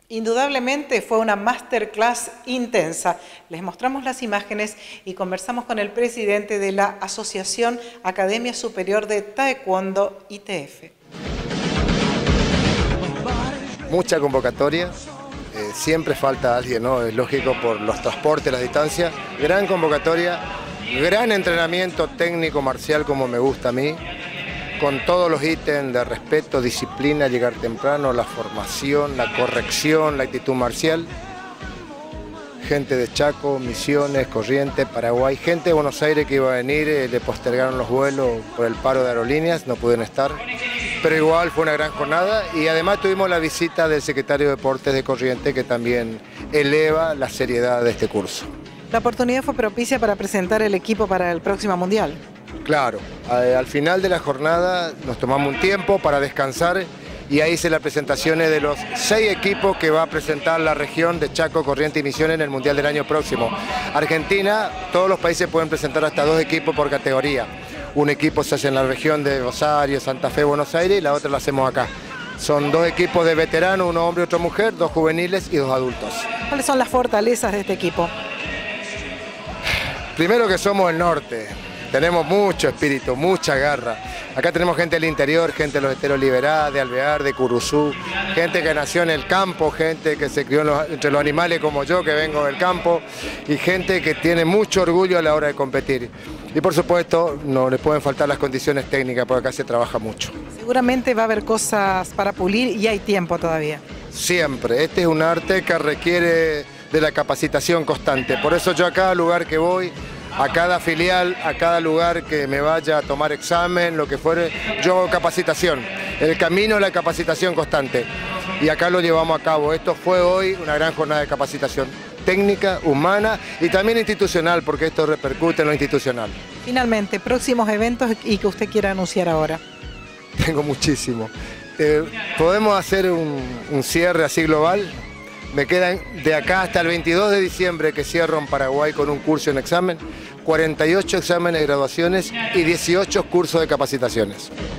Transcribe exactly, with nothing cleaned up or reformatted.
Indudablemente fue una masterclass intensa. Les mostramos las imágenes y conversamos con el presidente de la Asociación Academia Superior de Taekwondo I T F. Mucha convocatoria, eh, siempre falta alguien, ¿no? Es lógico por los transportes, las distancias. Gran convocatoria, gran entrenamiento técnico marcial como me gusta a mí, con todos los ítems de respeto, disciplina, llegar temprano, la formación, la corrección, la actitud marcial. Gente de Chaco, Misiones, Corrientes, Paraguay, gente de Buenos Aires que iba a venir, eh, le postergaron los vuelos por el paro de aerolíneas, no pudieron estar. Pero igual fue una gran jornada y además tuvimos la visita del secretario de Deportes de Corrientes que también eleva la seriedad de este curso. La oportunidad fue propicia para presentar el equipo para el próximo Mundial. Claro, al final de la jornada nos tomamos un tiempo para descansar y ahí hice las presentaciones de los seis equipos que va a presentar la región de Chaco, Corrientes y Misiones en el Mundial del año próximo. Argentina, todos los países pueden presentar hasta dos equipos por categoría. Un equipo se hace en la región de Rosario, Santa Fe, Buenos Aires y la otra la hacemos acá. Son dos equipos de veteranos, uno hombre y otro mujer, dos juveniles y dos adultos. ¿Cuáles son las fortalezas de este equipo? Primero que somos el norte. Tenemos mucho espíritu, mucha garra. Acá tenemos gente del interior, gente de los Esteros Liberá, de Alvear, de Curuzú, gente que nació en el campo, gente que se crió en los, entre los animales como yo, que vengo del campo, y gente que tiene mucho orgullo a la hora de competir. Y por supuesto, no les pueden faltar las condiciones técnicas, porque acá se trabaja mucho. Seguramente va a haber cosas para pulir y hay tiempo todavía. Siempre. Este es un arte que requiere de la capacitación constante. Por eso yo a cada lugar que voy, a cada filial, a cada lugar que me vaya a tomar examen, lo que fuere, yo hago capacitación. El camino es la capacitación constante y acá lo llevamos a cabo. Esto fue hoy una gran jornada de capacitación técnica, humana y también institucional, porque esto repercute en lo institucional. Finalmente, próximos eventos y que usted quiera anunciar ahora. Tengo muchísimo. Eh, ¿Podemos hacer un, un cierre así global? Me quedan de acá hasta el veintidós de diciembre que cierro en Paraguay con un curso en examen, cuarenta y ocho exámenes de graduaciones y dieciocho cursos de capacitaciones.